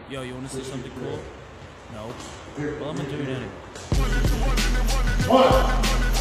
Yo, you want to see something cool? No. Well, I'm gonna do it anyway. One.